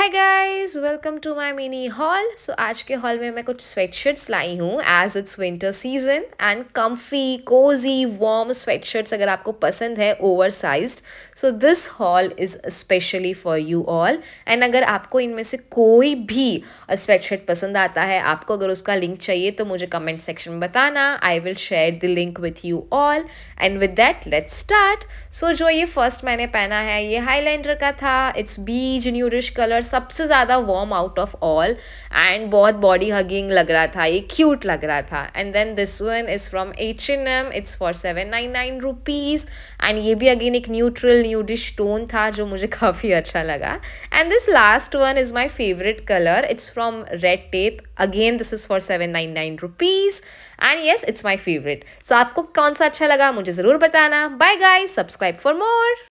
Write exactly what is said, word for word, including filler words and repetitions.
Hi guys, welcome to my mini haul. So आज के haul में मैं कुछ स्वेटशर्ट्स लाई हूँ as it's winter season and comfy cozy warm sweatshirts अगर आपको पसंद है over sized, so this haul is specially for you all. And अगर आपको इनमें से कोई भी स्वेटशर्ट पसंद आता है, आपको अगर उसका लिंक चाहिए तो मुझे कमेंट सेक्शन में बताना। I will share the link with you all and with that let's start. So जो ये फर्स्ट मैंने पहना है ये हाईलाइटर का था। इट्स बीज न्यूरिश कलर, सबसे ज़्यादा warm out of all and बहुत बॉडी हगिंग लग रहा था, ये क्यूट लग रहा था। And then this one is from H N M, it's for seven nine nine rupees and ये भी अगेन एक न्यूट्रल न्यूडिश टोन था जो मुझे काफ़ी अच्छा लगा। And this last one is my favourite colour, it's from Red Tape, again this is for seven nine nine rupees and yes it's my favourite. So आपको कौन सा अच्छा लगा मुझे ज़रूर बताना। Bye guys, subscribe for more.